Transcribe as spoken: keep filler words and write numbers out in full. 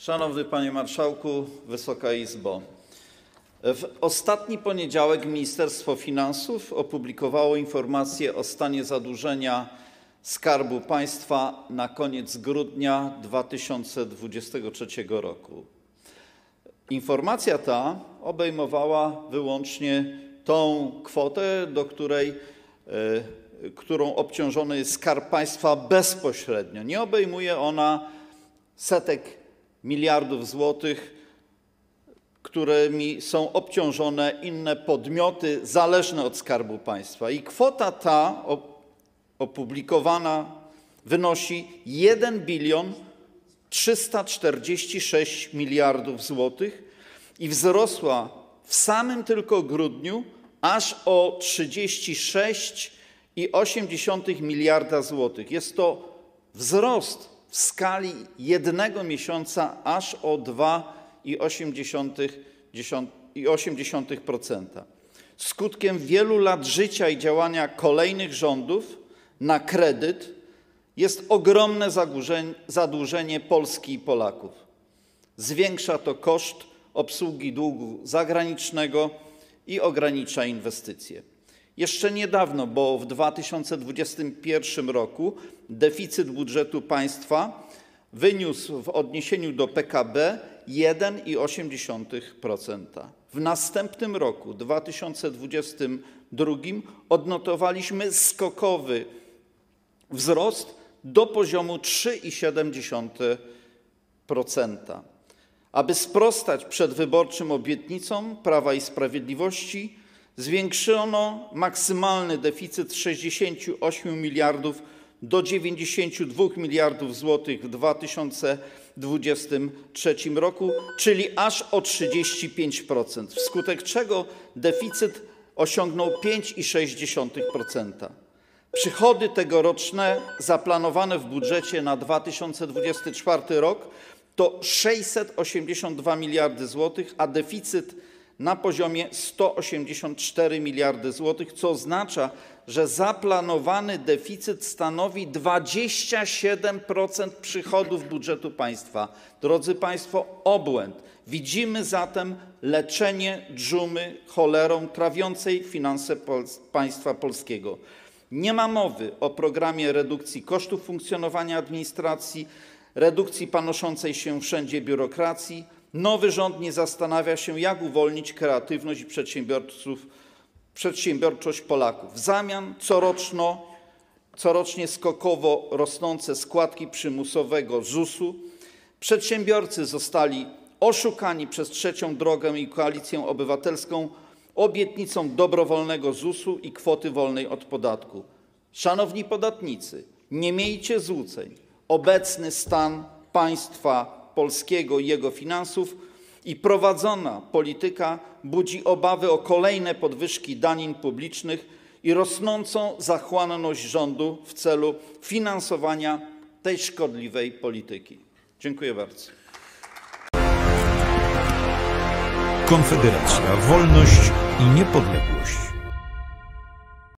Szanowny Panie Marszałku, Wysoka Izbo! W ostatni poniedziałek Ministerstwo Finansów opublikowało informację o stanie zadłużenia Skarbu Państwa na koniec grudnia dwa tysiące dwudziestego trzeciego roku. Informacja ta obejmowała wyłącznie tą kwotę, do której, y, którą obciążony jest Skarb Państwa bezpośrednio. Nie obejmuje ona setek miliardów złotych, którymi są obciążone inne podmioty zależne od Skarbu Państwa. I kwota ta opublikowana wynosi jeden bilion trzysta czterdzieści sześć miliardów złotych i wzrosła w samym tylko grudniu aż o trzydzieści sześć i osiem dziesiątych miliarda złotych. Jest to wzrost w skali jednego miesiąca aż o dwa i osiem dziesiątych procenta. Skutkiem wielu lat życia i działania kolejnych rządów na kredyt jest ogromne zadłużenie Polski i Polaków. Zwiększa to koszt obsługi długu zagranicznego i ogranicza inwestycje. Jeszcze niedawno, bo w dwa tysiące dwudziestym pierwszym roku deficyt budżetu państwa wyniósł w odniesieniu do P K B jeden i osiem dziesiątych procenta. W następnym roku, dwa tysiące dwudziestym drugim, odnotowaliśmy skokowy wzrost do poziomu trzy i siedem dziesiątych procenta. Aby sprostać przedwyborczym obietnicom Prawa i Sprawiedliwości, zwiększono maksymalny deficyt z sześćdziesięciu ośmiu miliardów do dziewięćdziesięciu dwóch miliardów złotych w dwa tysiące dwudziestym trzecim roku, czyli aż o trzydzieści pięć procent, wskutek czego deficyt osiągnął pięć i sześć dziesiątych procenta. Przychody tegoroczne zaplanowane w budżecie na dwa tysiące dwudziesty czwarty rok to sześćset osiemdziesiąt dwa miliardy złotych, a deficyt na poziomie sto osiemdziesiąt cztery miliardy złotych, co oznacza, że zaplanowany deficyt stanowi dwadzieścia siedem procent przychodów budżetu państwa. Drodzy Państwo, obłęd. Widzimy zatem leczenie dżumy cholerą trawiącej finanse państwa polskiego. Nie ma mowy o programie redukcji kosztów funkcjonowania administracji, redukcji panoszącej się wszędzie biurokracji. Nowy rząd nie zastanawia się, jak uwolnić kreatywność i przedsiębiorców, przedsiębiorczość Polaków. W zamian coroczno, corocznie skokowo rosnące składki przymusowego zusu. Przedsiębiorcy zostali oszukani przez Trzecią Drogę i Koalicję Obywatelską obietnicą dobrowolnego zusu i kwoty wolnej od podatku. Szanowni podatnicy, nie miejcie złudzeń. Obecny stan państwa polskiego i jego finansów i prowadzona polityka budzi obawy o kolejne podwyżki danin publicznych i rosnącą zachłanność rządu w celu finansowania tej szkodliwej polityki. Dziękuję bardzo. Konfederacja, wolność i niepodległość.